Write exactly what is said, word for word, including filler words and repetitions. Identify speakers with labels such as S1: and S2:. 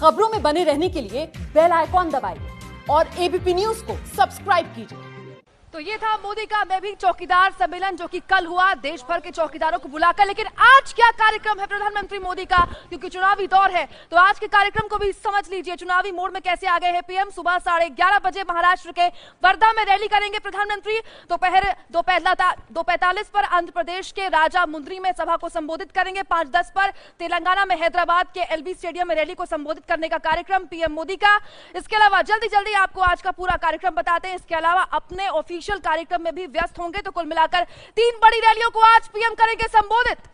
S1: खबरों में बने रहने के लिए बेल आइकॉन दबाइए और एबीपी न्यूज को सब्सक्राइब कीजिए।
S2: तो ये था मोदी का मैं भी चौकीदार सम्मेलन जो कि कल हुआ देश भर के चौकीदारों को बुलाकर। लेकिन आज क्या कार्यक्रम है प्रधानमंत्री मोदी का, क्योंकि चुनावी दौर है तो आज के कार्यक्रम को भी समझ लीजिए। चुनावी मोड में कैसे आ गए हैं पीएम। सुबह साढ़े ग्यारह बजे महाराष्ट्र के वर्धा में रैली करेंगे प्रधानमंत्री। दोपहर दो दो पैंतालीस पर आंध्र प्रदेश के राजा मुंद्री में सभा को संबोधित करेंगे। पांच दस पर तेलंगाना में हैदराबाद के एलबी स्टेडियम में रैली को संबोधित करने का कार्यक्रम पीएम मोदी का। इसके अलावा जल्दी जल्दी आपको आज का पूरा कार्यक्रम बताते हैं। इसके अलावा अपने ऑफिशियल कार्यक्रम में भी व्यस्त होंगे। तो कुल मिलाकर तीन बड़ी रैलियों को आज पीएम करेंगे संबोधित।